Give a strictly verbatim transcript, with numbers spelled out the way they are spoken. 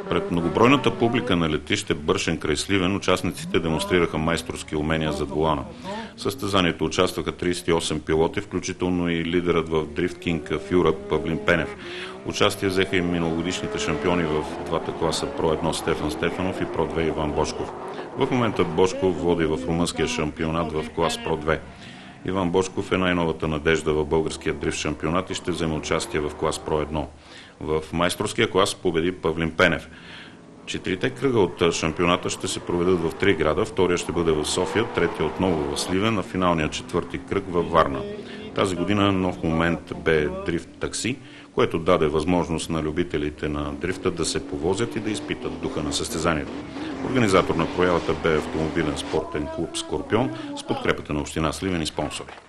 Пред многобройната публика на летище Бършен край Сливен участниците демонстрираха майсторски умения зад волана. В състезанието участваха тридесет и осем пилоти, включително и лидерът в Дрифт Кинг в Юрап Павлин Пенев. Участие взеха и миналогодишните шампиони в двата класа Про едно Стефан Стефанов и Про две Иван Божков. В момента Божков води в румънския шампионат в клас Про две. Иван Божков е най-новата надежда в българския дрифт шампионат и ще вземе участие в клас Про едно. В майсторския клас победи Павлин Пенев. Четирите кръга от шампионата ще се проведат в три града, втория ще бъде в София, третия отново в Сливен, а финалният четвърти кръг във Варна. Тази година нов момент бе дрифт такси, което даде възможност на любителите на дрифта да се повозят и да изпитат духа на състезанието. Организатор на проявата бе автомобилен спортен клуб Скорпион с подкрепата на община Сливен и спонсори.